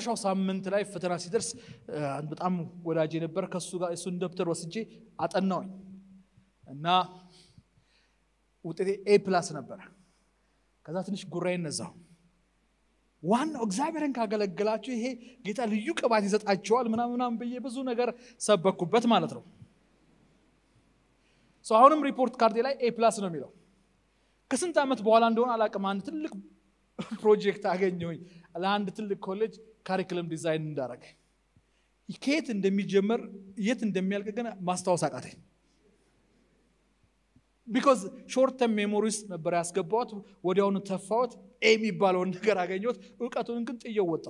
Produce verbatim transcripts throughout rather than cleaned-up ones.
መጨረሻው ሳምንት ላይ ፈተና ሲደርስ በጣም ወዳጄ ነበር ከሱ ጋር እሱን ደብተር ወስጄ አጠናውኝ እና ውጤቴ ኤ ፕላስ ነበር ከዛ ትንሽ ጉራዬን ነዛው ዋናው እግዚአብሔርን ካገለገላችሁ ይሄ ጌታ ልዩ ቅባት ይሰጣቸዋል ምናምን ምናምን በየ ብዙ ነገር ሰበኩበት ማለት ነው ሶ አሁንም ሪፖርት ካርዴ ላይ ኤ ፕላስ ነው የሚለው ከስንት አመት በኋላ እንደሆነ አላቀም አንድ ትልቅ ፕሮጀክት አገኘሁኝ ለአንድ ትልቅ ኮሌጅ ካሪኩለም ዲዛይን እንዳረገ ከየት እንደሚጀመር የት እንደሚያልቅ ግን ማስታወስ አቃተኝ because short term memories ነበር ያስገባሁት ወዲያውኑ ተፋውት ኤ የሚባለው ነገር አገኘሁት ዕውቀቱን ግን ጥየው ወጣው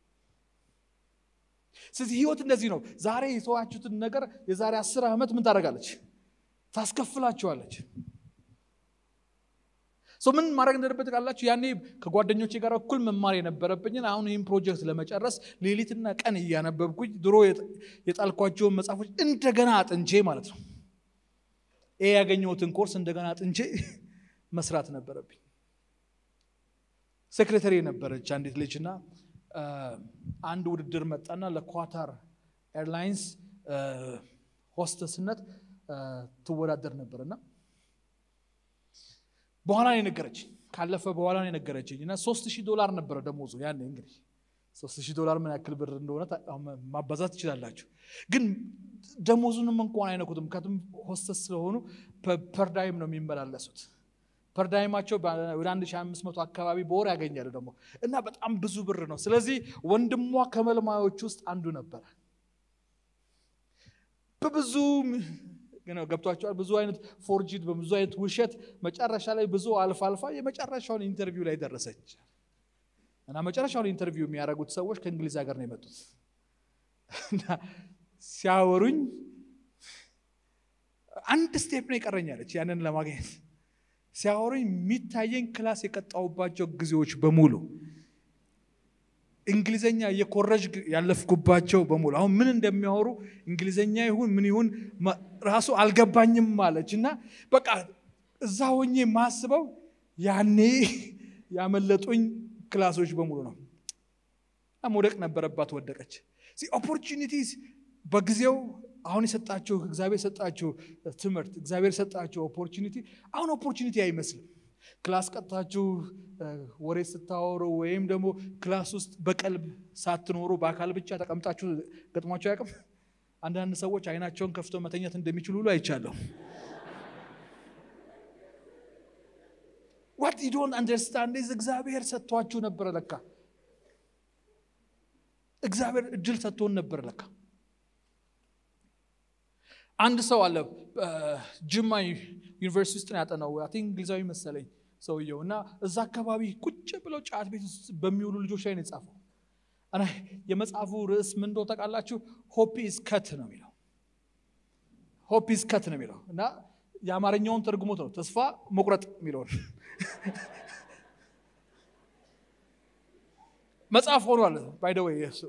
ስለዚህ ህይወት እንደዚህ ነው ዛሬ የተዋችሁትን ነገር የዛሬ አስር አመት ምን ታደርጋለች ታስከፍላችኋለች ሶ ምን ማድረግ እንደነበረ ካላችሁ ያኔ ከጓደኞቼ ጋር እኩል መማር የነበረብኝን አሁን ይሄን ፕሮጀክት ለመጨረስ ሌሊትና ቀን እያነበብኩኝ ድሮ የጣልኳቸው መጽሐፎች እንደገና አጥንቼ ማለት ነው ኤ ያገኘሁትን ኮርስ እንደገና አጥንቼ መስራት ነበረብኝ ሴክሬታሪ ነበረች አንዲት ልጅና አንድ ውድድር መጣና ለኳታር ኤርላይንስ ሆስተስነት ትወዳደር ነበርና በኋላ ነው ነገረችኝ ካለፈ በኋላ ነው ነገረችኝና ሶስት ሺህ ዶላር ነበር ደሞዙ ያኔ እንግዲህ ሶስት ሺህ ዶላር ምን ያክል ብር እንደሆነ ማባዛት ይችላልላችሁ ግን ደሞዙንም እንኳን አይነኩትም ከቱም ሆስተስ ስለሆኑ ፐርዳይም ነው የሚመላለሱት ፐርዳይማቸው ወደ አንድ ሺህ አምስት መቶ አካባቢ በወር ያገኛሉ ደግሞ እና በጣም ብዙ ብር ነው ስለዚህ ወንድሟ ከመልማዮች ውስጥ አንዱ ነበር በብዙ ገና ገብቷቸዋል ብዙ አይነት ፎርጂድ በብዙ አይነት ውሸት መጨረሻ ላይ ብዙ አልፋ አልፋ የመጨረሻውን ኢንተርቪው ላይ ደረሰች እና መጨረሻውን ኢንተርቪው የሚያደርጉት ሰዎች ከእንግሊዝ ሀገር ነው የመጡት እና ሲያወሩኝ አንድ ስቴፕ ነው ይቀርኛለች ያንን ለማግኘት ሲያወሩኝ የሚታየኝ ክላስ የቀጣውባቸው ጊዜዎች በሙሉ እንግሊዘኛ የኮረጅ ያለፍኩባቸው በሙሉ አሁን ምን እንደሚያወሩ እንግሊዘኛ ይሁን ምን ይሁን ራሱ አልገባኝም ማለችና በቃ እዛ ሆኜ ማስበው ያኔ ያመለጡኝ ክላሶች በሙሉ ነው አሞደቅ ነበረባት ወደቀች ሲ ኦፖርቹኒቲስ በጊዜው አሁን የሰጣቸው እግዚአብሔር የሰጣቸው ትምህርት እግዚአብሔር የሰጣቸው ኦፖርቹኒቲ አሁን ኦፖርቹኒቲ አይመስልም ክላስ ቀጣችሁ ወሬ ስታወሩ ወይም ደግሞ ክላስ ውስጥ በቀልብ ሳትኖሩ በአካል ብቻ ተቀምጣችሁ ገጥሟቸው ያቀም አንዳንድ ሰዎች አይናቸውን ከፍተው መተኛት እንደሚችሉ ሁሉ አይቻለሁ what you don't understand is እግዚአብሔር ሰጥቷችሁ ነበር ለካ እግዚአብሔር እድል ሰጥቶን ነበር ለካ አንድ ሰው አለ ጅማ ዩኒቨርሲቲ ውስጥ ያጠናው አይ ቲንክ እንግሊዛዊ መሰለኝ ሰውየውና እዛ አካባቢ ቁጭ ብለው ጫት ቤት ውስጥ በሚውሉ ልጆች ላይ ነው የጻፈው እና የመጽሐፉ ርዕስ ምን እንደሆነ ታውቃላችሁ hope is cut ነው የሚለው hope is cut ነው የሚለው እና የአማርኛውን ተርጉሞት ነው ተስፋ መቁረጥ የሚለው መጽሐፍ ሆኗል by the way yes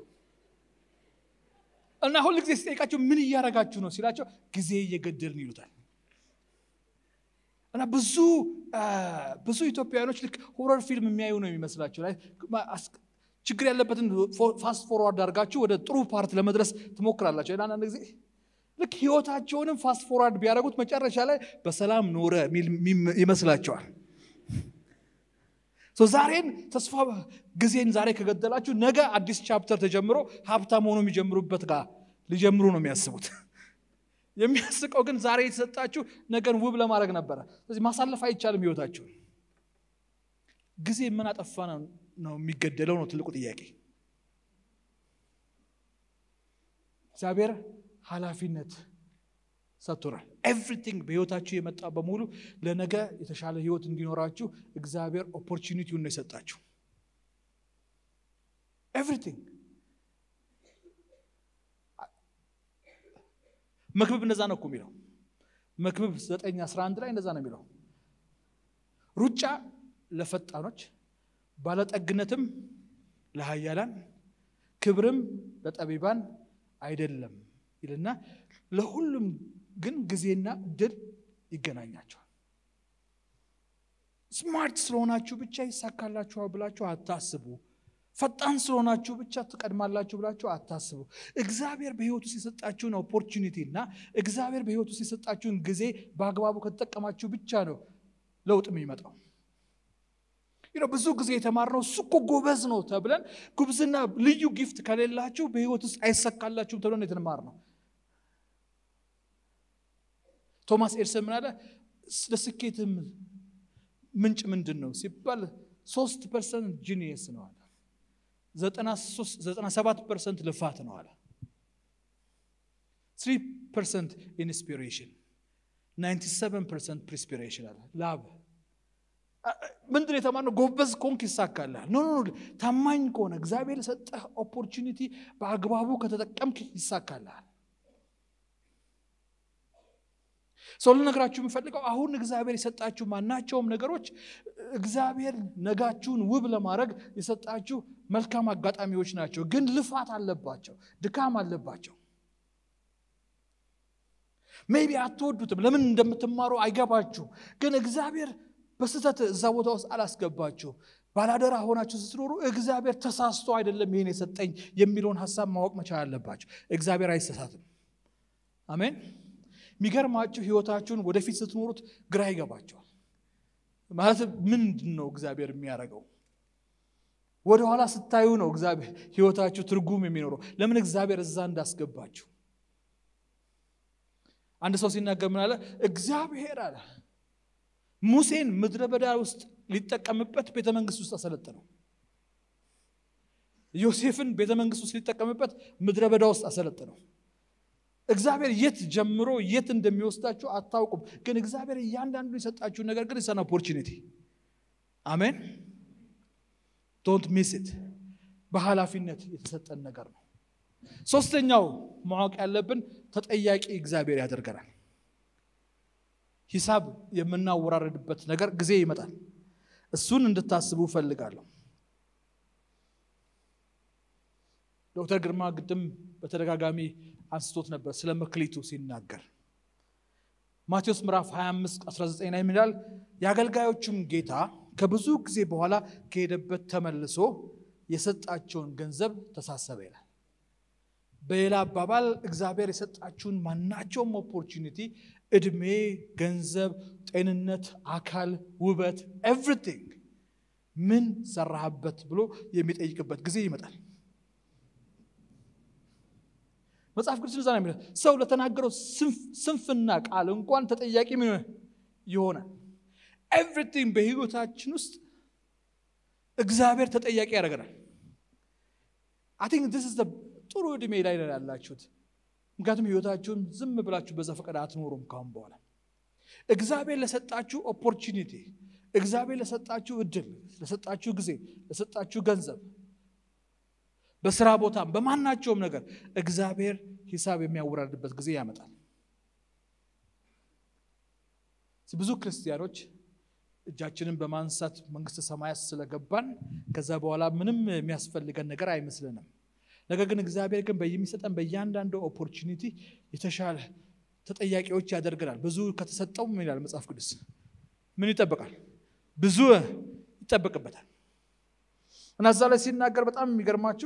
እና ሁሉ ጊዜ ሲጠይቃቸው ምን እያረጋችሁ ነው ሲላቸው ጊዜ እየገደልን ይሉታል እና ብዙ ብዙ ኢትዮጵያኖች ልክ ሆረር ፊልም የሚያዩ ነው የሚመስላቸው ላይ ችግር ያለበትን ፋስት ፎርዋርድ አድርጋችሁ ወደ ጥሩ ፓርት ለመድረስ ትሞክራላችሁ እና አንድ ጊዜ ልክ ህይወታቸውንም ፋስት ፎርዋርድ ቢያደርጉት መጨረሻ ላይ በሰላም ኖረ ይመስላቸዋል ሶ ዛሬን ተስፋ ጊዜን ዛሬ ከገደላችሁ ነገ አዲስ ቻፕተር ተጀምሮ ሀብታም ሆኖ የሚጀምሩበት ጋር ሊጀምሩ ነው የሚያስቡት የሚያስቀው ግን ዛሬ የተሰጣችሁ ነገን ውብ ለማድረግ ነበር ስለዚህ ማሳለፍ አይቻልም ህይወታችሁ ጊዜ ምን አጠፋ ነው የሚገደለው ነው ትልቁ ጥያቄ እግዚአብሔር ኃላፊነት ሰጥቶናል everything በህይወታችሁ የመጣ በሙሉ ለነገ የተሻለ ህይወት እንዲኖራችሁ እግዚአብሔር ኦፖርቹኒቲውን ነው የሰጣችሁ everything መክብብ እንደዛ ነው የሚለው መክብብ ዘጠኝ አስራ አንድ ላይ እንደዛ ነው የሚለው ሩጫ ለፈጣኖች ባለጠግነትም ለሃያላን ክብርም ለጠቢባን አይደለም ይልና ለሁሉም ግን ጊዜና ድል ይገናኛቸዋል ስማርት ስለሆናችሁ ብቻ ይሳካላችኋል ብላችሁ አታስቡ ፈጣን ስለሆናችሁ ብቻ ተቀድማላችሁ ብላችሁ አታስቡ እግዚአብሔር በህይወቱ ሲሰጣችሁን ኦፖርቹኒቲ እና እግዚአብሔር በህይወቱ ሲሰጣችሁን ጊዜ በአግባቡ ከተጠቀማችሁ ብቻ ነው ለውጥ የሚመጣው ይሄ ብዙ ጊዜ የተማርነው ሱቆ ጎበዝ ነው ተብለን ጉብዝና ልዩ ጊፍት ከሌላችሁ በህይወት ውስጥ አይሰካላችሁም ተብለን የተማርነው ቶማስ ኤድሰን ምን አለ ለስኬትም ምንጭ ምንድነው ሲባል ሶስት ፐርሰንት ጂኒየስ ነው አለ ዘጠና ሰባት ፐርሰንት ልፋት ነው አለ three percent inspiration ninety-seven percent perspiration አለ ላብ ምንድነው የተማርነው ጎበዝ ኮንክ ይሳካልሃል ኖ ኖ ታማኝ ከሆነ እግዚአብሔር የሰጠህ ኦፖርቹኒቲ በአግባቡ ከተጠቀምክ ይሳካልሃል ሶል ነግራችሁ የምፈልገው አሁን እግዚአብሔር የሰጣችሁ ማናቸውም ነገሮች እግዚአብሔር ነጋችሁን ውብ ለማድረግ የሰጣችሁ መልካም አጋጣሚዎች ናቸው ግን ልፋት አለባቸው ድካም አለባቸው maybe አትወዱትም ለምን እንደምትማሩ አይገባችሁ ግን እግዚአብሔር በስተት እዛው ቦታ ውስጥ አላስገባችሁ ባላደራ ሆናችሁ ስትኖሩ እግዚአብሔር ተሳስቶ አይደለም ይሄን የሰጠኝ የሚለውን ሐሳብ ማወቅ መቻል አለባችሁ እግዚአብሔር አይሰሳትም አሜን ሚገርማችሁ ህይወታችሁን ወደፊት ስትኖሩት ግራ ይገባችኋል ማለት ምንድነው እግዚአብሔር የሚያረጋው ወደ ኋላ ስታዩ ነው እግዚአብሔር ህይወታችሁ ትርጉም የሚኖረው ለምን እግዚአብሔር እዛ እንዳስገባችሁ አንድ ሰው ሲናገር ምን አለ እግዚአብሔር አለ ሙሴን ምድረበዳ ውስጥ ሊጠቀምበት ቤተመንግስት ውስጥ አሰለጠነው ዮሴፍን ቤተመንግስት ውስጥ ሊጠቀምበት ምድረበዳ ውስጥ አሰለጠነው እግዚአብሔር የት ጀምሮ የት እንደሚወስዳችሁ አታውቁም ግን እግዚአብሔር ያንዳንዱ የሰጣችሁ ነገር ግን ሰና ኦፖርቹኒቲ አሜን don't miss it በኃላፊነት የተሰጠን ነገር ነው ሶስተኛው ማወቅ ያለብን ተጠያቂ እግዚአብሔር ያደርጋል ሂሳብ የምናወራረድበት ነገር ጊዜ ይመጣል እሱን እንድታስቡ ፈልጋለሁ ዶክተር ግርማ ግድም በተደጋጋሚ አንስቶት ነበር ስለ መክሊቱ ሲናገር ማቴዎስ ምዕራፍ ሃያ አምስት አስራ ዘጠኝ ላይ ምን ይላል ያገልጋዮቹም ጌታ ከብዙ ጊዜ በኋላ ከሄደበት ተመልሶ የሰጣቸውን ገንዘብ ተሳሰበ ይላል በሌላ አባባል እግዚአብሔር የሰጣችሁን ማናቸውም ኦፖርቹኒቲ እድሜ ገንዘብ ጤንነት አካል ውበት everything ምን ሰራህበት ብሎ የሚጠይቅበት ጊዜ ይመጣል መጽሐፍ ቅዱስ እንደዛ ነው የሚለው ሰው ለተናገረው ስንፍና ቃል እንኳን ተጠያቂ ምን ይሆናል everything በህይወታችን ውስጥ እግዚአብሔር ተጠያቂ ያደርጋል I think this is the ጥሩ እድሜ ላይ ያላችሁት ምክንያቱም ህይወታችሁን ዝም ብላችሁ በዘፈቀደ አትኖሩም ካሁን በኋላ እግዚአብሔር ለሰጣችሁ ኦፖርቹኒቲ እግዚአብሔር ለሰጣችሁ እድል ለሰጣችሁ ጊዜ ለሰጣችሁ ገንዘብ በስራ ቦታ በማናቸውም ነገር እግዚአብሔር ሂሳብ የሚያወራርድበት ጊዜ ያመጣል ብዙ ክርስቲያኖች እጃችንን በማንሳት መንግስት ሰማያት ስለገባን ከዛ በኋላ ምንም የሚያስፈልገን ነገር አይመስልንም ነገር ግን እግዚአብሔር ግን በየሚሰጠን በእያንዳንዱ ኦፖርቹኒቲ የተሻለ ተጠያቂዎች ያደርጋል ብዙ ከተሰጠው ምን ይላል መጽሐፍ ቅዱስ ምን ይጠበቃል ብዙ ይጠበቅበታል እና እዛ ላይ ሲናገር በጣም የሚገርማችሁ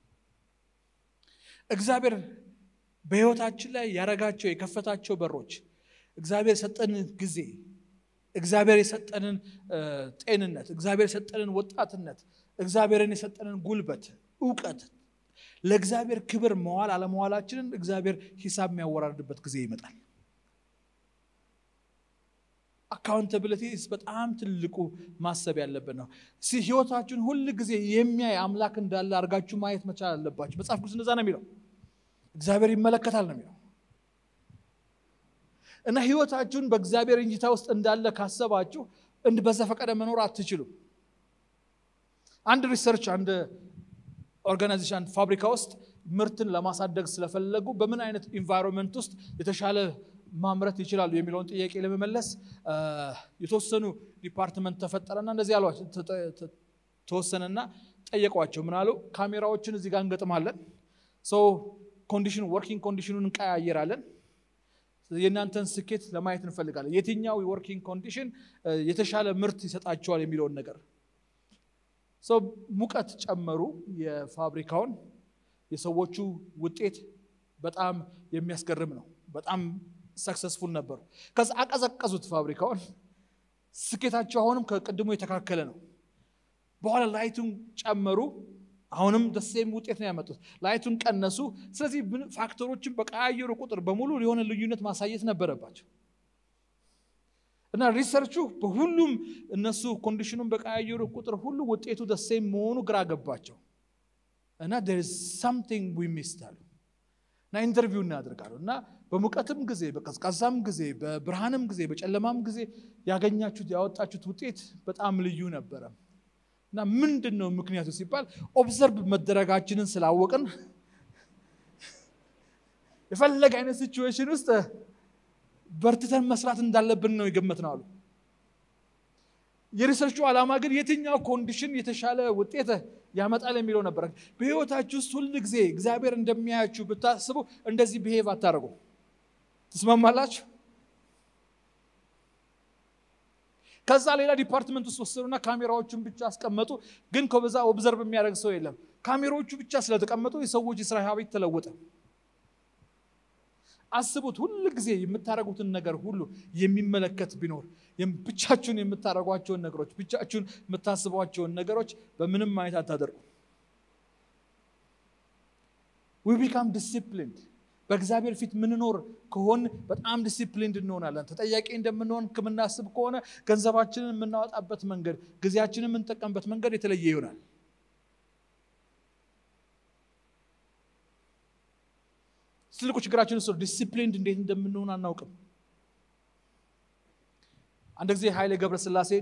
እግዚአብሔር በህይወታችን ላይ ያረጋቸው የከፈታቸው በሮች እግዚአብሔር የሰጠንን ጊዜ እግዚአብሔር የሰጠንን ጤንነት እግዚአብሔር የሰጠንን ወጣትነት እግዚአብሔርን የሰጠንን ጉልበት ዕውቀት ለእግዚአብሔር ክብር መዋል አለመዋላችንን እግዚአብሔር ሂሳብ የሚያወራርድበት ጊዜ ይመጣል አካውንታቢሊቲ is በጣም ትልቁ ማሰብ ያለበት ነው ህይወታችሁን ሁሉ ጊዜ የሚያይ አምላክ እንዳለ አርጋችሁ ማየት መቻል አለባችሁ መጽሐፍ ቅዱስ እንደዛ ነው የሚለው እግዚአብሔር ይመለከታል ነው የሚለው እና ህይወታችሁን በእግዚአብሔር እይታ ውስጥ እንዳለ ካሰባችሁ እንደ በዘፈቀደ መኖር አትችሉም አንድ ሪሰርች አንድ ኦርጋናይዜሽን ፋብሪካ ውስጥ ምርትን ለማሳደግ ስለፈለጉ በምን አይነት ኢንቫይሮንመንት ውስጥ የተሻለ ማምረት ይችላሉ የሚለውን ጥያቄ ለመመለስ የተወሰኑ ዲፓርትመንት ተፈጠረና እንደዚህ ያሏቸው ተወሰነና ጠየቋቸው ምን አሉ ካሜራዎችን እዚህ ጋር እንገጥማለን ሶ ኮንዲሽን ወርኪንግ ኮንዲሽኑን እንቀያየራለን የናንተን ስኬት ለማየት እንፈልጋለን የትኛው የወርኪንግ ኮንዲሽን የተሻለ ምርት ይሰጣቸዋል የሚለውን ነገር ሶ ሙቀት ጨመሩ የፋብሪካውን የሰዎቹ ውጤት በጣም የሚያስገርም ነው በጣም ሰክሰስፉል ነበሩ ከዛ አቀዘቀዙት ፋብሪካውን ስኬታቸው አሁንም ከቀድሞ የተካከለ ነው በኋላ ላይቱን ጨመሩ አሁንም ደሴም ውጤት ነው ያመጡት ላይቱን ቀነሱ ስለዚህ ፋክተሮችን በቀያየሩ ቁጥር በሙሉ ሊሆነ ልዩነት ማሳየት ነበረባቸው እና ሪሰርቹ በሁሉም እነሱ ኮንዲሽኑን በቀያየሩ ቁጥር ሁሉ ውጤቱ ደሴም መሆኑ ግራ ገባቸው እና there is something we missed አሉ እና ኢንተርቪው እናደርጋሉ እና በሙቀትም ጊዜ በቀዝቃዛም ጊዜ በብርሃንም ጊዜ በጨለማም ጊዜ ያገኛችሁት ያወጣችሁት ውጤት በጣም ልዩ ነበር እና ምንድነው ምክንያቱ ሲባል ኦብዘርቭ መደረጋችንን ስላወቅን የፈለገ አይነት ሲቹዌሽን ውስጥ በርትተን መስራት እንዳለብን ነው የገመትነው አሉ የሪሰርቹ ዓላማ ግን የትኛው ኮንዲሽን የተሻለ ውጤት ያመጣል የሚለው ነበር በህይወታችሁ ውስጥ ሁሉ ጊዜ እግዚአብሔር እንደሚያያችሁ ብታስቡ እንደዚህ ቢሄቭ አታረጉ ተስማማላችሁ ከዛ ሌላ ዲፓርትመንት ውስጥ ወሰዱና ካሜራዎችን ብቻ አስቀመጡ ግን ከበዛ ኦብዘርቭ የሚያደርግ ሰው የለም ካሜራዎቹ ብቻ ስለተቀመጡ የሰዎች የሥራ ሀቢት ተለወጠ አስቡት ሁሉ ጊዜ የምታረጉትን ነገር ሁሉ የሚመለከት ቢኖር ብቻችሁን የምታረጓቸው ነገሮች ብቻችሁን የምታስቧቸው ነገሮች በምንም አይነት አታደርጉ we become disciplined በእግዚአብሔር ፊት ምንኖር ከሆነ በጣም ዲሲፕሊንድ እንሆናለን ተጠያቂ እንደምንሆን ከመናስብ ከሆነ ገንዘባችንን የምናወጣበት መንገድ ግዚያችንን የምንጠቀምበት መንገድ የተለየ ይሆናል ትልቁ ችግራችን እሱ ዲሲፕሊንድ እንዴት እንደምንሆን አናውቅም አንድ ጊዜ ኃይሌ ገብረስላሴን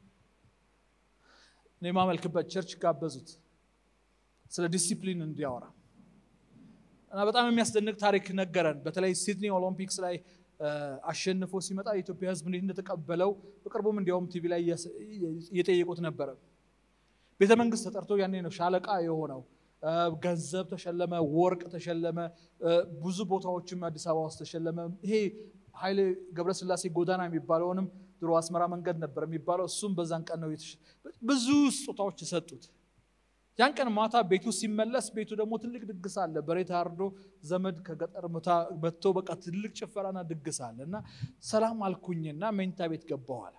ለማመልክበት ቸርች ጋበዙት ስለ ዲሲፕሊን እንዲያወራ እና በጣም የሚያስደንቅ ታሪክ ነገረን በተለይ ሲድኒ ኦሎምፒክስ ላይ አሸንፎ ሲመጣ የኢትዮጵያ ሕዝብ እንዴት እንደተቀበለው በቅርቡም እንዲያውም ቲቪ ላይ እየጠየቁት ነበር ቤተ መንግስት ተጠርቶ ያኔ ነው ሻለቃ የሆነው ገንዘብ ተሸለመ ወርቅ ተሸለመ ብዙ ቦታዎችም አዲስ አበባ ውስጥ ተሸለመ ይሄ ኃይሌ ገብረስላሴ ጎዳና የሚባለውንም ድሮ አስመራ መንገድ ነበር የሚባለው እሱም በዛን ቀን ነው ብዙ ስጦታዎች ተሰጡት ያን ቀን ማታ ቤቱ ሲመለስ ቤቱ ደግሞ ትልቅ ድግስ አለ በሬት አርዶ ዘመድ ከገጠር መታ በቶ በቃ ትልቅ ጭፈራና ድግስ አለና ሰላም አልኩኝና መኝታ ቤት ገባሁ አለ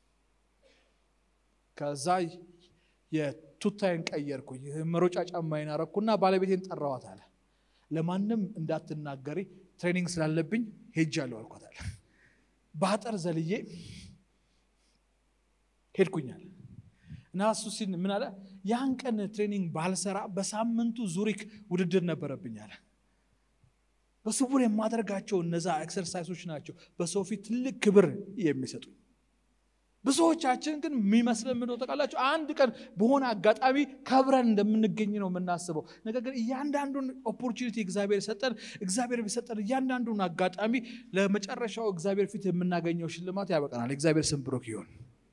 ከዛ የቱታዬን ቀየርኩኝ መሮጫ ጫማዬን አረኩና ባለቤቴን ጠራዋት አለ ለማንም እንዳትናገሪ ትሬኒንግ ስላለብኝ ሄጃለሁ አልኳት አለ ባጠር ዘልዬ ሄድኩኛል እና እሱ ሲል ምን አለ ያን ቀን ትሬኒንግ ባልሰራ በሳምንቱ ዙሪክ ውድድር ነበረብኝ አለ በስውር የማደርጋቸው እነዛ ኤክሰርሳይሶች ናቸው በሰው ፊት ትልቅ ክብር የሚሰጡ ብዙዎቻችን ግን የሚመስለን ምን ተቃላችሁ አንድ ቀን በሆነ አጋጣሚ ከብረን እንደምንገኝ ነው የምናስበው ነገር ግን እያንዳንዱን ኦፖርቹኒቲ እግዚአብሔር ሰጠን እግዚአብሔር ቢሰጠን እያንዳንዱን አጋጣሚ ለመጨረሻው እግዚአብሔር ፊት የምናገኘው ሽልማት ያበቃናል እግዚአብሔር ስም ብሩክ ይሁን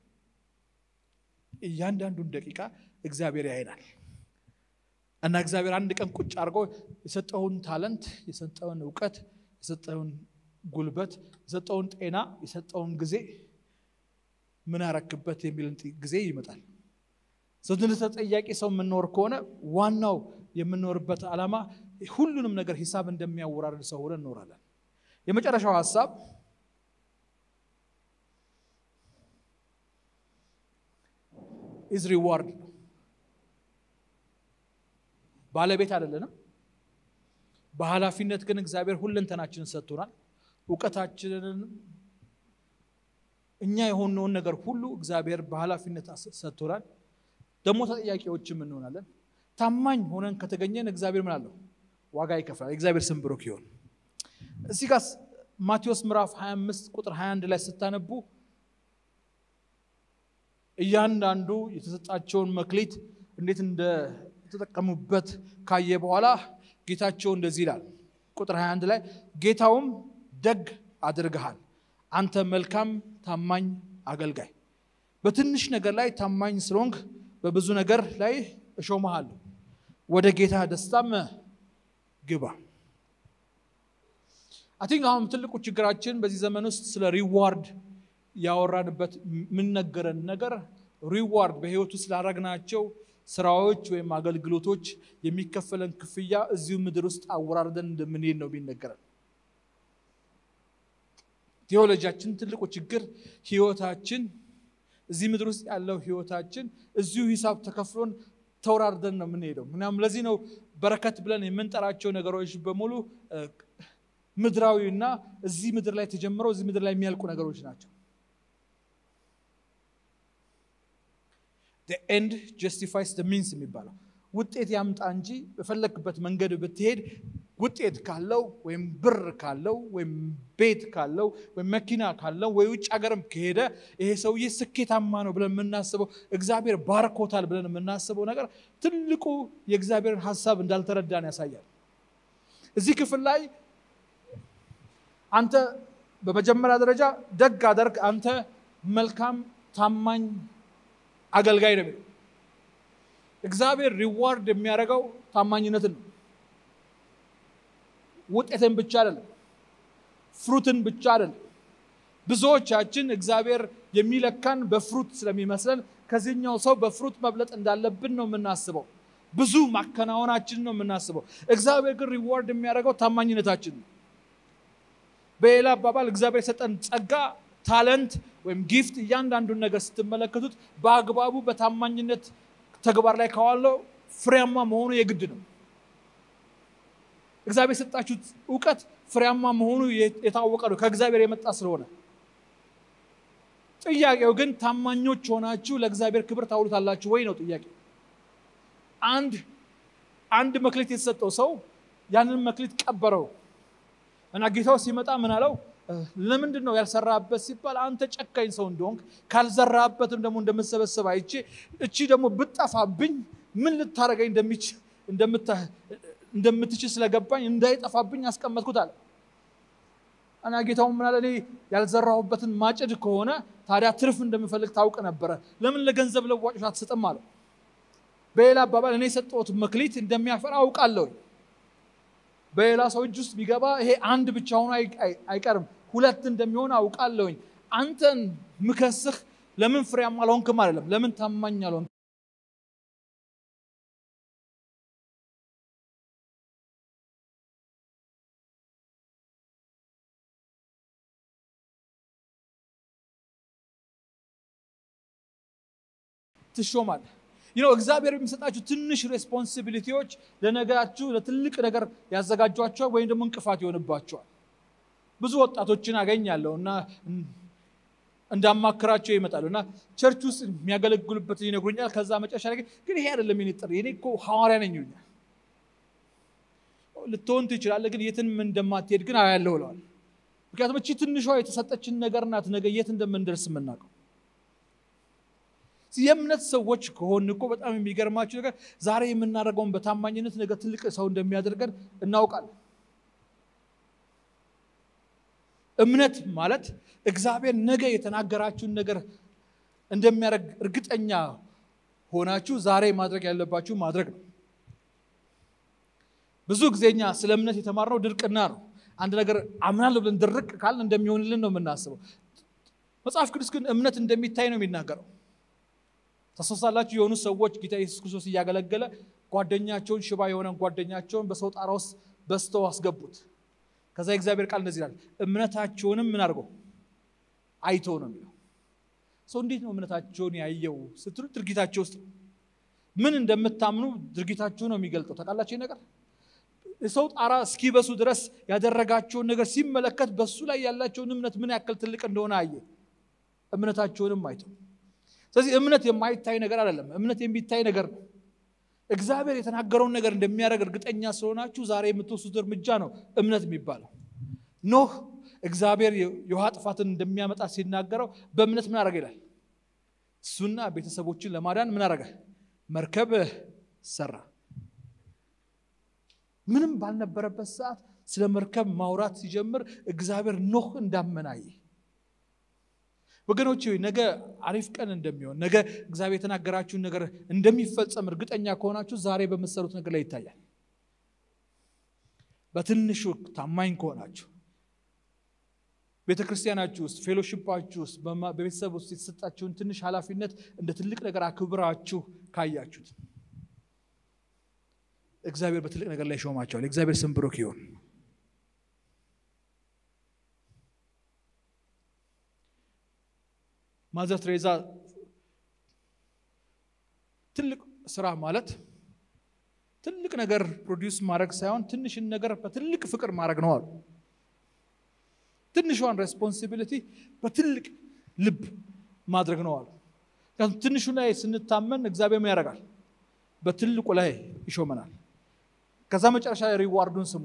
እያንዳንዱን ደቂቃ እግዚአብሔር ያይናል እና እግዚአብሔር አንድ ቀን ቁጭ አርጎ የሰጠውን ታለንት የሰጠውን ዕውቀት የሰጠውን ጉልበት የሰጠውን ጤና የሰጠውን ጊዜ ምን አረክበት የሚልን ጊዜ ይመጣል ስለዚህ ተጠያቂ ሰው ምንኖር ከሆነ ዋናው የምንኖርበት ዓላማ ሁሉንም ነገር ሂሳብ እንደሚያወራርድ ሰው ሆነን እንኖራለን የመጨረሻው ሐሳብ is reward ባለቤት አይደለንም በኃላፊነት ግን እግዚአብሔር ሁለንተናችንን ሰጥቶናል ዕውቀታችንን እኛ የሆነውን ነገር ሁሉ እግዚአብሔር በኃላፊነት ሰጥቶናል ደሞ ተጠያቂዎችም እንሆናለን ታማኝ ሆነን ከተገኘን እግዚአብሔር ምን አለው ዋጋ ይከፍላል እግዚአብሔር ስም ብሩክ ይሁን እዚህ ጋር ማቴዎስ ምዕራፍ ሃያ አምስት ቁጥር ሃያ አንድ ላይ ስታነቡ እያንዳንዱ የተሰጣቸውን መክሊት እንዴት እንደ ተጠቀሙበት ካየ በኋላ ጌታቸው እንደዚህ ይላል ቁጥር ሃያ አንድ ላይ ጌታውም ደግ አድርገሃል አንተ መልካም ታማኝ አገልጋይ በትንሽ ነገር ላይ ታማኝ ስለሆንክ በብዙ ነገር ላይ እሾምሃለሁ ወደ ጌታ ደስታም ግባ I think አሁን ትልቁ ችግራችን በዚህ ዘመን ውስጥ ስለ ሪዋርድ ያወራንበት ምን ነገረን ነገር ሪዋርድ በህይወቱ ስላረግናቸው ስራዎች ወይም አገልግሎቶች የሚከፈለን ክፍያ እዚሁ ምድር ውስጥ አወራርደን እንደምንሄድ ነው ቢነገረን ቴዎሎጂያችን ትልቁ ችግር ህይወታችን እዚህ ምድር ውስጥ ያለው ህይወታችን እዚሁ ሂሳብ ተከፍሎን ተወራርደን ነው የምንሄደው ምናም ለዚህ ነው በረከት ብለን የምንጠራቸው ነገሮች በሙሉ ምድራዊና እዚህ ምድር ላይ ተጀምረው እዚህ ምድር ላይ የሚያልቁ ነገሮች ናቸው the end justifies the means የሚባለው ውጤት ያምጣ እንጂ በፈለክበት መንገድ ብትሄድ ውጤት ካለው ወይም ብር ካለው ወይም ቤት ካለው ወይም መኪና ካለው ወይ ውጭ ሀገርም ከሄደ ይሄ ሰውዬ ስኬታማ ነው ብለን የምናስበው እግዚአብሔር ባርኮታል ብለን የምናስበው ነገር ትልቁ የእግዚአብሔርን ሐሳብ እንዳልተረዳን ያሳያል እዚህ ክፍል ላይ አንተ በመጀመሪያ ደረጃ ደግ አደርግ አንተ መልካም ታማኝ አገልጋይ ነህ እግዚአብሔር ሪዋርድ የሚያደርገው ታማኝነትን ውጤትን ብቻ አይደለም ፍሩትን ብቻ አይደለም ብዙዎቻችን እግዚአብሔር የሚለካን በፍሩት ስለሚመስለን ከዚህኛው ሰው በፍሩት መብለጥ እንዳለብን ነው የምናስበው ብዙ ማከናወናችን ነው የምናስበው እግዚአብሔር ግን ሪዋርድ የሚያደርገው ታማኝነታችን ነው በሌላ አባባል እግዚአብሔር ሰጠን ጸጋ ታለንት ወይም ጊፍት እያንዳንዱን ነገር ስትመለከቱት በአግባቡ በታማኝነት ተግባር ላይ ካዋለው ፍሬያማ መሆኑ የግድ ነው እግዚአብሔር ሰጣችሁት ዕውቀት ፍሬያማ መሆኑ የታወቀ ነው ከእግዚአብሔር የመጣ ስለሆነ ጥያቄው ግን ታማኞች ሆናችሁ ለእግዚአብሔር ክብር ታውሉታላችሁ ወይ ነው ጥያቄው አንድ አንድ መክሊት የተሰጠው ሰው ያንን መክሊት ቀበረው እና ጌታው ሲመጣ ምን አለው ለምንድን ነው ያልሰራበት ሲባል አንተ ጨካኝ ሰው እንደሆንክ ካልዘራበትም ደግሞ እንደምትሰበሰብ አይቼ እቺ ደግሞ ብጣፋብኝ ምን ልታረጋኝ እንደሚች እንደምታ እንደምትች ስለገባኝ እንዳይጠፋብኝ አስቀመጥኩት አለ እና ጌታው ምን አለ እኔ ያልዘራሁበትን ማጭድ ከሆነ ታዲያ ትርፍ እንደምፈልግ ታውቅ ነበር ለምን ለገንዘብ ለዋጭ አትሰጥም አለ በሌላ አባባል እኔ ሰጠሁት መክሊት እንደሚያፈራ አውቃለሁ በሌላ ሰው እጅ ውስጥ ቢገባ ይሄ አንድ ብቻ ሆኖ አይቀርም ሁለት እንደሚሆን አውቃለሁኝ አንተን ምከስህ ለምን ፍሬያማ አልሆንክም አይደለም ለምን ታማኝ አልሆንክም ትሾማል you know እግዚአብሔር የሚሰጣችሁ ትንሽ ሬስፖንሲቢሊቲዎች ለነገራችሁ ለትልቅ ነገር ያዘጋጇቸው ወይም ደግሞ እንቅፋት ይሆንባቸዋል ብዙ ወጣቶችን አገኛለሁና እንዳማከራቸው ይመጣሉና ቸርች ውስጥ የሚያገለግሉበት ይነግሩኛል ከዛ መጨረሻ ላይ ግን ይሄ አይደለም የኔ ጥሪ እኔ እኮ ሐዋርያ ነኝ ይሉኛል ልትሆን ትችላለህ ግን የትን ምን እንደማትሄድ ግን አያለሁ ብለዋል ምክንያቱም እቺ ትንሿ የተሰጠችን ነገር ናት ነገ የት እንደምንደርስ የምናውቀው የእምነት ሰዎች ከሆነ እኮ በጣም የሚገርማችሁ ነገር ዛሬ የምናደርገውን በታማኝነት ነገ ትልቅ ሰው እንደሚያደርገን እናውቃለን እምነት ማለት እግዚአብሔር ነገ የተናገራችሁን ነገር እንደሚያደርግ እርግጠኛ ሆናችሁ ዛሬ ማድረግ ያለባችሁ ማድረግ ነው ብዙ ጊዜኛ ስለ እምነት የተማርነው ድርቅና ነው አንድ ነገር አምናለሁ ብለን ድርቅ ካልን እንደሚሆንልን ነው የምናስበው መጽሐፍ ቅዱስ ግን እምነት እንደሚታይ ነው የሚናገረው ተሰሳላችሁ የሆኑ ሰዎች ጌታ ኢየሱስ ክርስቶስ ያገለገለ ጓደኛቸውን ሽባ የሆነ ጓደኛቸውን በሰው ጣራ ውስጥ በስተው አስገቡት ከዛ እግዚአብሔር ቃል እንደዚህ ይላል እምነታቸውንም ምን አድርገው አይቶ ነው የሚለው ሰው እንዴት ነው እምነታቸውን ያየው ስትሉ ድርጊታቸው ውስጥ ምን እንደምታምኑ ድርጊታቸው ነው የሚገልጠው ታውቃላችሁ ነገር ሰው ጣራ እስኪበሱ ድረስ ያደረጋቸው ነገር ሲመለከት በሱ ላይ ያላቸው እምነት ምን ያክል ትልቅ እንደሆነ አየ እምነታቸውንም አይቶ ስለዚህ እምነት የማይታይ ነገር አይደለም እምነት የሚታይ ነገር ነው እግዚአብሔር የተናገረውን ነገር እንደሚያደርግ እርግጠኛ ስለሆናችሁ ዛሬ የምትወስዱት እርምጃ ነው እምነት የሚባለው ኖህ እግዚአብሔር የውሃ ጥፋትን እንደሚያመጣ ሲናገረው በእምነት ምን አደረገ ይላል እሱና ቤተሰቦችን ለማዳን ምን አደረገ መርከብ ሰራ ምንም ባልነበረበት ሰዓት ስለ መርከብ ማውራት ሲጀምር እግዚአብሔር ኖህ እንዳመናይ ወገኖች ነገ አሪፍ ቀን እንደሚሆን ነገ እግዚአብሔር የተናገራችሁ ነገር እንደሚፈጸም እርግጠኛ ከሆናችሁ ዛሬ በመሰሩት ነገር ላይ ይታያል በትንሹ ታማኝ ከሆናችሁ ቤተክርስቲያናችሁ ውስጥ ፌሎሺፓችሁ ውስጥ በቤተሰብ ውስጥ የተሰጣችሁን ትንሽ ኃላፊነት እንደ ትልቅ ነገር አክብራችሁ ካያችሁት እግዚአብሔር በትልቅ ነገር ላይ ሾማቸዋል እግዚአብሔር ስም ብሩክ ይሁን ማዘር ትሬዛ ትልቅ ስራ ማለት ትልቅ ነገር ፕሮዲዩስ ማድረግ ሳይሆን ትንሽ ነገር በትልቅ ፍቅር ማድረግ ነው አሉ ትንሿን ሬስፖንሲቢሊቲ በትልቅ ልብ ማድረግ ነው አሉ ካን ትንሹ ላይ ስንታመን እግዚአብሔር ምን ያደርጋል በትልቁ ላይ ይሾመናል ከዛ መጨረሻ ላይ ሪዋርዱን ስሙ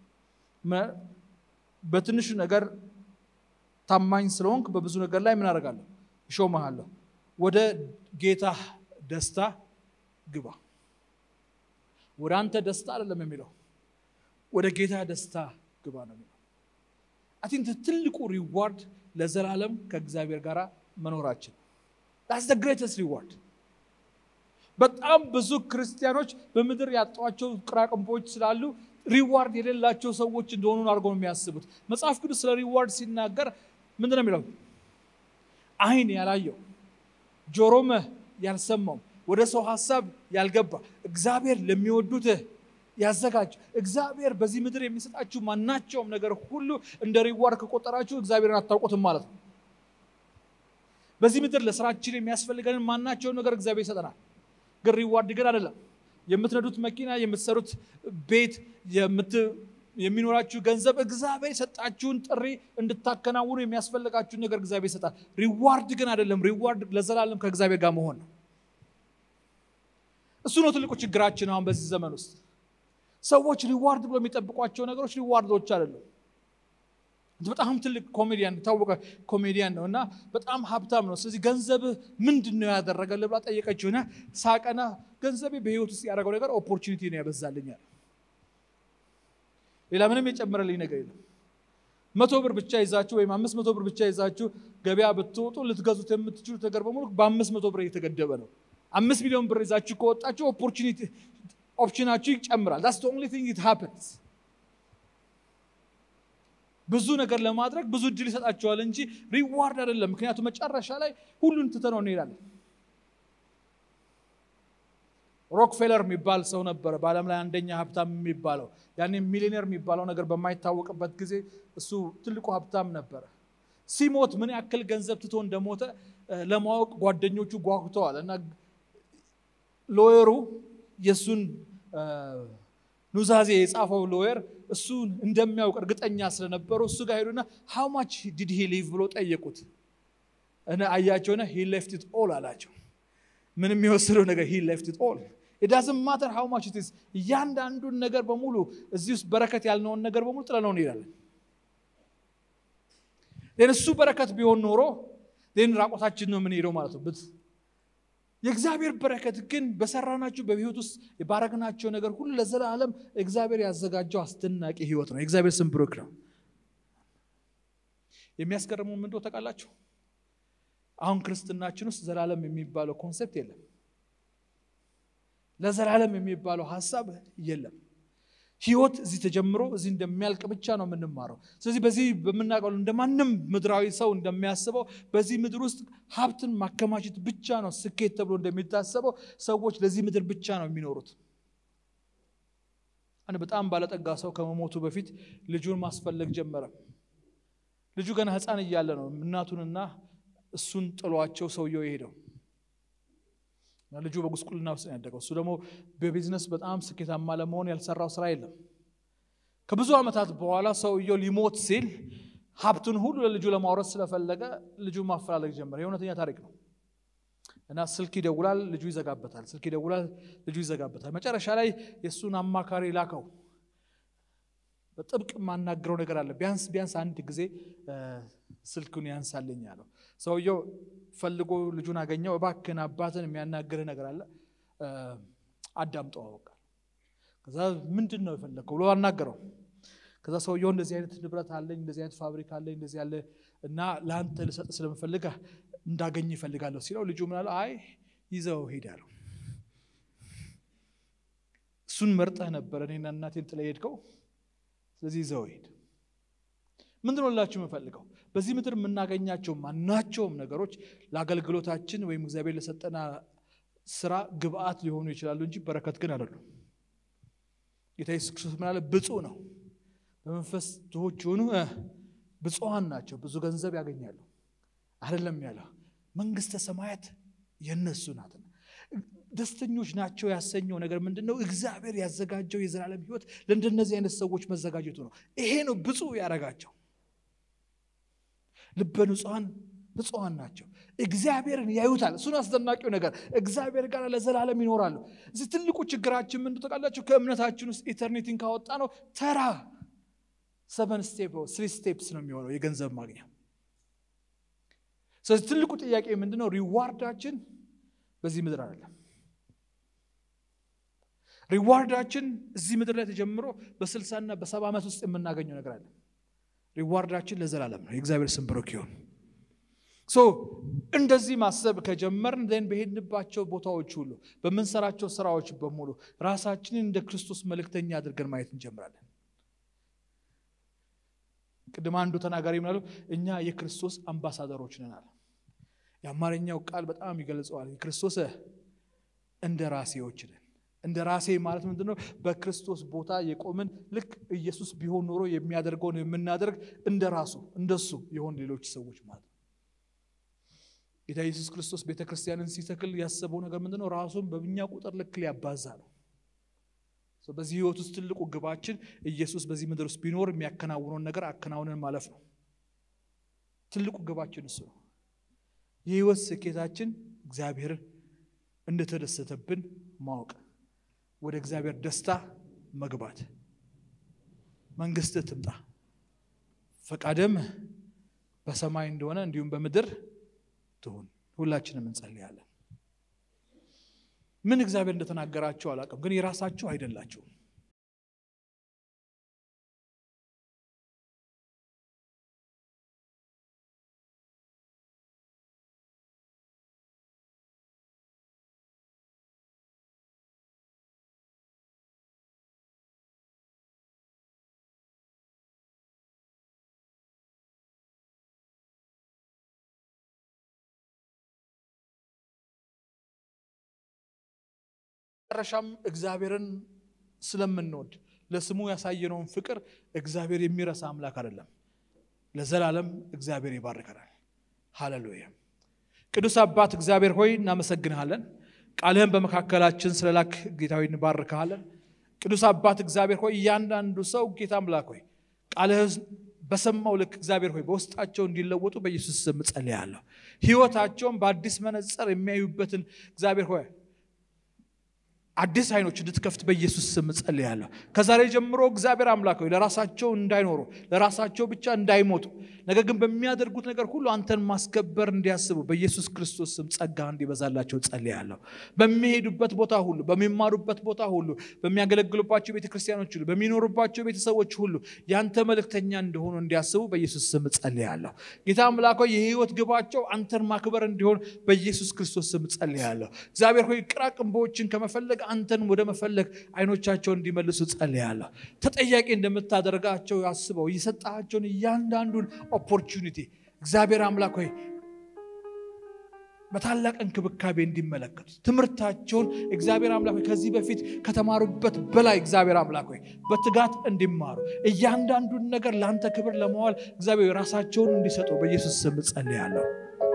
በትንሹ ነገር ታማኝ ስለሆንክ በብዙ ነገር ላይ ምን አደርጋለሁ ይሾመሃለሁ ወደ ጌታ ደስታ ግባ ወደ አንተ ደስታ አይደለም የሚለው ወደ ጌታ ደስታ ግባ ነው የሚለው I think the ትልቁ ሪዋርድ ለዘላለም ከእግዚአብሔር ጋር መኖራችን that's the greatest reward በጣም ብዙ ክርስቲያኖች በመድር ያጣዋቸው ቅራቅንቦች ስላሉ ሪዋርድ የሌላቸው ሰዎች እንደሆኑ አድርገው ነው የሚያስቡት መጽሐፍ ቅዱስ ስለ ሪዋርድ ሲናገር ምንድነው የሚለው አይን ያላየው ጆሮም ያልሰማው ወደ ሰው ሐሳብ ያልገባ እግዚአብሔር ለሚወዱት ያዘጋጅ እግዚአብሔር በዚህ ምድር የሚሰጣችሁ ማናቸውም ነገር ሁሉ እንደ ሪዋርድ ከቆጠራችሁ እግዚአብሔርን አታውቁትም ማለት ነው በዚህ ምድር ለስራችን የሚያስፈልገን ማናቸውም ነገር እግዚአብሔር ይሰጠናል ግን ሪዋርድ ግን አይደለም የምትነዱት መኪና የምትሰሩት ቤት የምት የሚኖራችሁ ገንዘብ እግዚአብሔር ሰጣችሁን ጥሪ እንድታከናውኑ የሚያስፈልጋችሁ ነገር እግዚአብሔር ይሰጣል ሪዋርድ ግን አይደለም ሪዋርድ ለዘላለም ከእግዚአብሔር ጋር መሆን ነው እሱ ነው ትልቁ ችግራችን አሁን በዚህ ዘመን ውስጥ ሰዎች ሪዋርድ ብሎ የሚጠብቋቸው ነገሮች ሪዋርዶች አይደሉም በጣም ትልቅ ኮሜዲያን ታወቀ ኮሜዲያን ነውና በጣም ሀብታም ነው ስለዚህ ገንዘብ ምንድነው ያደረገልህ ብላ ጠየቀችውና ሳቀና ገንዘቤ በህይወት ውስጥ ያደረገው ነገር ኦፖርቹኒቲ ነው ያበዛልኛል ሌላ ምንም የጨመረልኝ ነገር የለም መቶ ብር ብቻ ይዛችሁ ወይ አምስት መቶ ብር ብቻ ይዛችሁ ገበያ ብትወጡ ልትገዙት የምትችሉት ነገር በሙሉ በአምስት መቶ ብር እየተገደበ ነው አምስት ሚሊዮን ብር ይዛችሁ ከወጣችሁ ኦፖርቹኒቲ ኦፕሽናችሁ ይጨምራል that's the only thing it happens ብዙ ነገር ለማድረግ ብዙ እድል ይሰጣችኋል እንጂ ሪዋርድ አይደለም ምክንያቱም መጨረሻ ላይ ሁሉን ትተነው እንሄዳለን ሮክፌለር የሚባል ሰው ነበር በዓለም ላይ አንደኛ ሀብታም የሚባለው ያኔ ሚሊዮነር የሚባለው ነገር በማይታወቅበት ጊዜ እሱ ትልቁ ሀብታም ነበር ሲሞት ምን ያክል ገንዘብ ትቶ እንደሞተ ለማወቅ ጓደኞቹ ጓጉተዋል እና ሎየሩ የሱን ኑዛዜ የጻፈው ሎየር እሱን እንደሚያውቅ እርግጠኛ ስለነበሩ እሱ ጋር ሄዱና how much did he leave ብሎ ጠየቁት እና አያቸውና he left it all አላቸው ምንም የወሰደው ነገር he left it all it doesn't matter how much it is ያንዳንዱን ነገር በሙሉ እዚህ ውስጥ በረከት ያልነውን ነገር በሙሉ ጥለነው እንሄዳለን ለነሱ በረከት ቢሆን ኖሮ ደን ራቆታችን ነው ምን ሄደው ማለት ነው የእግዚአብሔር በረከት ግን በሰራናችሁ በህይወት ውስጥ የባረክናቸው ነገር ሁሉ ለዘላለም እግዚአብሔር ያዘጋጀው አስተናቂ ህይወት ነው የእግዚአብሔር ስም ብሩክ ነው የሚያስገርመው ምን እንደው ተቃላችሁ አሁን ክርስትናችን ውስጥ ዘላለም የሚባለው ኮንሰፕት የለም ለዘላለም የሚባለው ሐሳብ የለም ህይወት እዚህ ተጀምሮ እዚህ እንደሚያልቅ ብቻ ነው የምንማረው ስለዚህ በዚህ በመናቀሉ እንደማንም ምድራዊ ሰው እንደሚያስበው በዚህ ምድር ውስጥ ሀብትን ማከማቸት ብቻ ነው ስኬት ተብሎ እንደሚታሰበው ሰዎች ለዚህ ምድር ብቻ ነው የሚኖሩት አንድ በጣም ባለጠጋ ሰው ከመሞቱ በፊት ልጁን ማስፈለግ ጀመረ ልጁ ገና ህፃን እያለ ነው እናቱንና እሱን ጥሏቸው ሰውየው ይሄደው ልጁ በጉስቁልና ውስጥ ያደገው እሱ ደግሞ በቢዝነስ በጣም ስኬታማ ለመሆን ያልሰራው ስራ የለም ከብዙ አመታት በኋላ ሰውየው ሊሞት ሲል ሀብቱን ሁሉ ለልጁ ለማውረስ ስለፈለገ ልጁ ማፈላለግ ጀመረ የእውነተኛ ታሪክ ነው እና ስልክ ይደውላል ልጁ ይዘጋበታል ስልክ ይደውላል ልጁ ይዘጋበታል መጨረሻ ላይ የሱን አማካሪ ላከው በጥብቅ ማናገረው ነገር አለ ቢያንስ ቢያንስ አንድ ጊዜ ስልኩን ያንሳልኝ ያለው ሰውየው ፈልጎ ልጁን አገኘው እባክህን አባትን የሚያናግርህ ነገር አለ አዳምጠው አወቀ ከዛ ምንድነው የፈለከው ብሎ አናገረው ከዛ ሰውየው እንደዚህ አይነት ንብረት አለኝ እንደዚህ አይነት ፋብሪካ አለኝ እንደዚህ ያለ እና ላንተ ልሰጥ ስለምፈልግ እንዳገኝ ይፈልጋለሁ ሲለው ልጁ ምን አለ አይ ይዘው ሄዳለሁ እሱን መርጠህ ነበር እኔና እናቴን ጥለህ ሄድከው ስለዚህ ይዘው ሄድ ምንድነው ላችሁ የምፈልገው በዚህ ምድር የምናገኛቸው ማናቸውም ነገሮች ለአገልግሎታችን ወይም እግዚአብሔር ለሰጠና ስራ ግብአት ሊሆኑ ይችላሉ እንጂ በረከት ግን አይደሉም ጌታ ኢየሱስ ክርስቶስ ምን አለ ብፁዕ ነው በመንፈስ ድሆች ሆኑ ብፁዓን ናቸው ብዙ ገንዘብ ያገኛሉ አይደለም ያለው መንግስተ ሰማያት የነሱ ናት ደስተኞች ናቸው ያሰኘው ነገር ምንድነው እግዚአብሔር ያዘጋጀው የዘላለም ሕይወት ለእንደነዚህ አይነት ሰዎች መዘጋጀቱ ነው ይሄ ነው ብፁዕ ያረጋቸው ልበ ንጹሃን ብፁዓን ናቸው እግዚአብሔርን ያዩታል እሱን አስደናቂው ነገር እግዚአብሔር ጋር ለዘላለም ይኖራሉ እዚህ ትልቁ ችግራችን ምን ተጠቃላችሁ ከእምነታችን ውስጥ ኢተርኒቲን ካወጣ ነው ተራ seven steps or three steps ነው የሚሆነው የገንዘብ ማግኛ ስለዚህ ትልቁ ጥያቄ ምንድነው ሪዋርዳችን በዚህ ምድር አይደለም ሪዋርዳችን እዚህ ምድር ላይ ተጀምሮ በ60 እና በ70 ዓመት ውስጥ የምናገኘው ነገር አለ ሪዋርዳችን ለዘላለም ነው የእግዚአብሔር ስም ብሩክ ይሁን ሶ እንደዚህ ማሰብ ከጀመርን then በሄድንባቸው ቦታዎች ሁሉ በመንሰራቸው ስራዎች በሙሉ ራሳችንን እንደ ክርስቶስ መልእክተኛ አድርገን ማየት እንጀምራለን ቅድም አንዱ ተናጋሪ ምናለው እኛ የክርስቶስ አምባሳደሮች ነን አለ የአማርኛው ቃል በጣም ይገልጸዋል የክርስቶስ እንደራሴዎች ነን እንደራሴ ማለት ምንድነው በክርስቶስ ቦታ የቆምን ልክ ኢየሱስ ቢሆን ኖሮ የሚያደርገው ነው የምናደርግ እንደራሱ እንደሱ ይሆን ሌሎች ሰዎች ማለት ጌታ ኢየሱስ ክርስቶስ ቤተክርስቲያንን ሲተክል ያሰበው ነገር ምንድነው ራሱን በእኛ ቁጥር ልክ ሊያባዛ ነው ሶ በዚህ ህይወት ውስጥ ትልቁ ግባችን ኢየሱስ በዚህ ምድር ውስጥ ቢኖር የሚያከናውነው ነገር አከናውነን ማለፍ ነው ትልቁ ግባችን እሱ ነው የህይወት ስኬታችን እግዚአብሔር እንደተደሰተብን ማወቅ ወደ እግዚአብሔር ደስታ መግባት መንግስት ትምጣ ፈቃደም በሰማይ እንደሆነ እንዲሁም በምድር ትሁን ሁላችንም እንጸልያለን ምን እግዚአብሔር እንደተናገራችሁ አላቀም ግን የራሳችሁ አይደላችሁ ረሻም እግዚአብሔርን ስለምንወድ ለስሙ ያሳየነውን ፍቅር እግዚአብሔር የሚረሳ አምላክ አይደለም ለዘላለም እግዚአብሔር ይባርካል ሃሌሉያ ቅዱስ አባት እግዚአብሔር ሆይ እናመሰግንሃለን ቃልህን በመካከላችን ስለላክ ጌታ ሆይ እንባርካለን ቅዱስ አባት እግዚአብሔር ሆይ ያንዳንዱ ሰው ጌታ አምላክ ሆይ ቃልህ በሰማው ልክ እግዚአብሔር ሆይ በውስጣቸው እንዲለወጡ በኢየሱስ ስም ጸልያለሁ ህይወታቸውን በአዲስ መነጽር የሚያዩበትን እግዚአብሔር ሆይ አዲስ አይኖች እንድትከፍት በኢየሱስ ስም ጸልያለሁ ከዛሬ ጀምሮ እግዚአብሔር አምላክ ሆይ ለራሳቸው እንዳይኖሩ ለራሳቸው ብቻ እንዳይሞቱ ነገር ግን በሚያደርጉት ነገር ሁሉ አንተን ማስከበር እንዲያስቡ በኢየሱስ ክርስቶስ ስም ጸጋ እንዲበዛላቸው ጸልያለሁ በሚሄዱበት ቦታ ሁሉ በሚማሩበት ቦታ ሁሉ በሚያገለግሉባቸው ቤተክርስቲያኖች ሁሉ በሚኖሩባቸው ቤተሰቦች ሁሉ ያንተ መልእክተኛ እንደሆኑ እንዲያስቡ በኢየሱስ ስም ጸልያለሁ ጌታ አምላክ ሆይ የህይወት ግባቸው አንተን ማክበር እንዲሆን በኢየሱስ ክርስቶስ ስም ጸልያለሁ እግዚአብሔር ሆይ ቅራቅንቦችን ከመፈለግ አንተን ወደ መፈለግ አይኖቻቸው እንዲመልሱ ጸልያለሁ ተጠያቂ እንደምታደርጋቸው ያስበው ይሰጣቸው ያንዳንዱን ኦፖርቹኒቲ እግዚአብሔር አምላክ ሆይ በታላቅ እንክብካቤ እንዲመለከቱ ትምርታቸውን እግዚአብሔር አምላክ ሆይ ከዚህ በፊት ከተማሩበት በላይ እግዚአብሔር አምላክ ሆይ በትጋት እንዲማሩ እያንዳንዱን ነገር ላንተ ክብር ለማዋል እግዚአብሔር ራሳቸውን እንዲሰጡ በኢየሱስ ስም ጸልያለሁ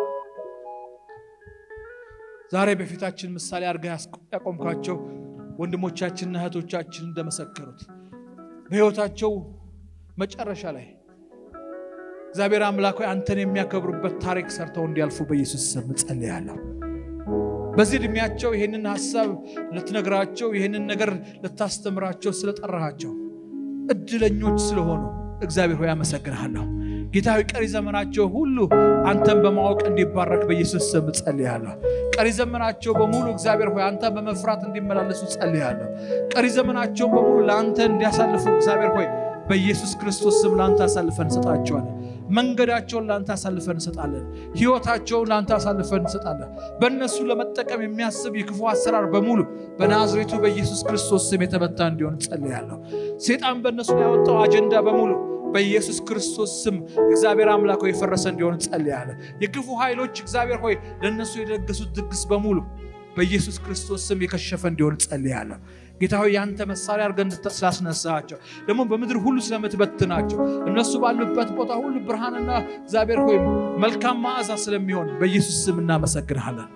ዛሬ በፊታችን ምሳሌ አርጋ ያቆምካቸው ወንድሞቻችንና እህቶቻችን እንደመሰከሩት በህይወታቸው መጨረሻ ላይ እግዚአብሔር አምላክ ሆይ አንተን የሚያከብሩበት ታሪክ ሰርተው እንዲያልፉ በኢየሱስ ስም ጸልያለሁ በዚህ እድሜያቸው ይሄንን ሐሳብ ለተነግራቸው ይሄንን ነገር ለታስተምራቸው ስለጠራሃቸው እድለኞች ስለሆኑ እግዚአብሔር ሆይ አመሰግናለሁ ጌታ ሆይ ቀሪ ዘመናቸው ሁሉ አንተን በማወቅ እንዲባረክ በኢየሱስ ስም ጸልያለሁ ቀሪ ዘመናቸው በሙሉ እግዚአብሔር ሆይ አንተን በመፍራት እንዲመላለሱ ጸልያለሁ ቀሪ ዘመናቸው በሙሉ ለአንተ እንዲያሳልፉ እግዚአብሔር ሆይ በኢየሱስ ክርስቶስ ስም ላንተ አሳልፈን እንሰጣቸዋለን መንገዳቸውን ላንተ አሳልፈን እንሰጣለን ህይወታቸውን ላንተ አሳልፈን እንሰጣለን በእነሱ ለመጠቀም የሚያስብ የክፉ አሰራር በሙሉ በናዝሬቱ በኢየሱስ ክርስቶስ ስም የተመታ እንዲሆን ጸልያለሁ ሰይጣን በእነሱ ያወጣው አጀንዳ በሙሉ በኢየሱስ ክርስቶስ ስም እግዚአብሔር አምላክ ሆይ ፈረሰ እንዲሆን ጸልያለሁ የክፉ ኃይሎች እግዚአብሔር ሆይ ለነሱ የደገሱት ድግስ በሙሉ በኢየሱስ ክርስቶስ ስም የከሸፈ እንዲሆን ጸልያለሁ ጌታ ሆይ ያንተ መሳሪያ አርገን ተስላስነሳቸው ደግሞ በመድር ሁሉ ስለምትበትናቸው እነሱ ባሉበት ቦታ ሁሉ ብርሃንና እግዚአብሔር ሆይ መልካም ማዕዛ ስለሚሆን በኢየሱስ ስም እናመሰግናለን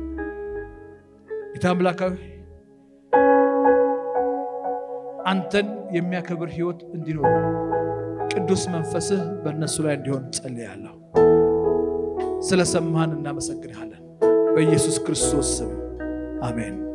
ጌታ አምላካዊ አንተን የሚያከብር ሕይወት እንዲኖር ቅዱስ መንፈስህ በእነሱ ላይ እንዲሆን ጸልያለሁ ስለሰማህን እናመሰግናለን በኢየሱስ ክርስቶስ ስም አሜን